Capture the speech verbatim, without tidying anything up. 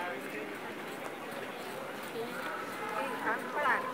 ที่ที่พักฝรั่ง